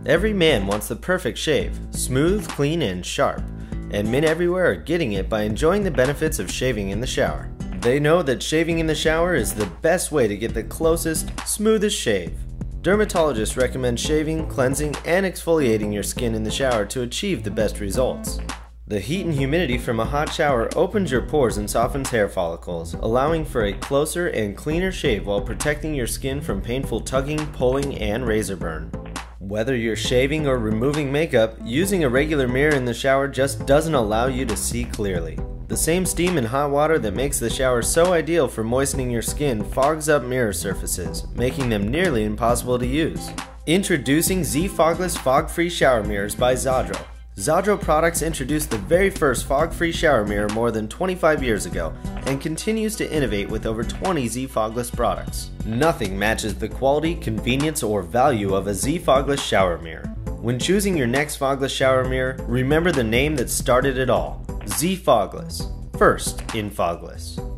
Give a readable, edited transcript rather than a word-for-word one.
Every man wants the perfect shave, smooth, clean, and sharp, and men everywhere are getting it by enjoying the benefits of shaving in the shower. They know that shaving in the shower is the best way to get the closest, smoothest shave. Dermatologists recommend shaving, cleansing, and exfoliating your skin in the shower to achieve the best results. The heat and humidity from a hot shower opens your pores and softens hair follicles, allowing for a closer and cleaner shave while protecting your skin from painful tugging, pulling, and razor burn. Whether you're shaving or removing makeup, using a regular mirror in the shower just doesn't allow you to see clearly. The same steam and hot water that makes the shower so ideal for moistening your skin fogs up mirror surfaces, making them nearly impossible to use. Introducing Z Fogless Fog-Free Shower Mirrors by Zadro. Zadro products introduced the very first fog-free shower mirror more than 25 years ago and continues to innovate with over 20 Z Fogless products. Nothing matches the quality, convenience, or value of a Z Fogless shower mirror. When choosing your next fogless shower mirror, remember the name that started it all, Z Fogless, first in fogless.